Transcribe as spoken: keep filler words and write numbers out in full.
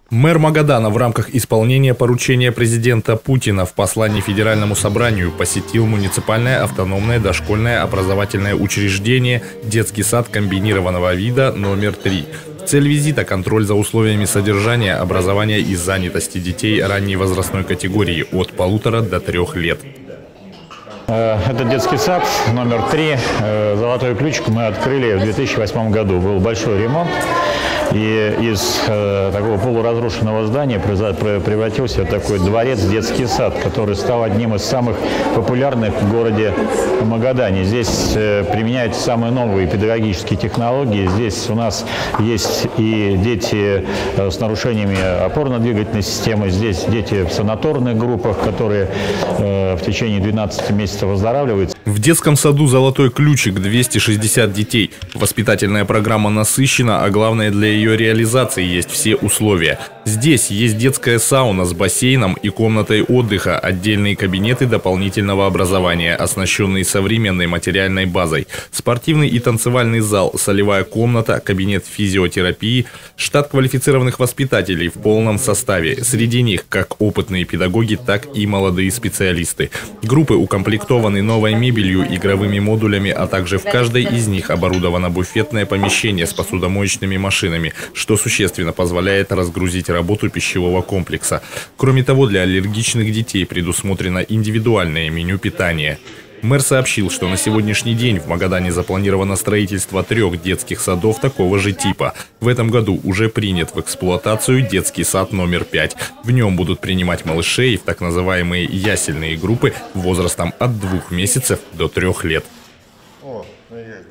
Мэр Магадана в рамках исполнения поручения президента Путина в послании Федеральному собранию посетил муниципальное автономное дошкольное образовательное учреждение «Детский сад комбинированного вида номер три». Цель визита – контроль за условиями содержания, образования и занятости детей ранней возрастной категории от полутора до трех лет. Это детский сад номер три. Золотой ключик мы открыли в две тысячи восьмом году. Был большой ремонт. И из э, такого полуразрушенного здания превратился в такой дворец детский сад, который стал одним из самых популярных в городе Магадане. Здесь э, применяются самые новые педагогические технологии. Здесь у нас есть и дети э, с нарушениями опорно-двигательной системы, здесь дети в санаторных группах, которые э, в течение двенадцати месяцев выздоравливают. В детском саду «Золотой ключик» двести шестьдесят детей. Воспитательная программа насыщена, а главное, для ее реализации есть все условия. Здесь есть детская сауна с бассейном и комнатой отдыха, отдельные кабинеты дополнительного образования, оснащенные современной материальной базой, спортивный и танцевальный зал, солевая комната, кабинет физиотерапии, штат квалифицированных воспитателей в полном составе. Среди них как опытные педагоги, так и молодые специалисты. Группы укомплектованы новой мебелью, игровыми модулями, а также в каждой из них оборудовано буфетное помещение с посудомоечными машинами, что существенно позволяет разгрузить работу пищевого комплекса. Кроме того, для аллергичных детей предусмотрено индивидуальное меню питания. Мэр сообщил, что на сегодняшний день в Магадане запланировано строительство трех детских садов такого же типа. В этом году уже принят в эксплуатацию детский сад номер пять. В нем будут принимать малышей в так называемые ясельные группы возрастом от двух месяцев до трех лет. О,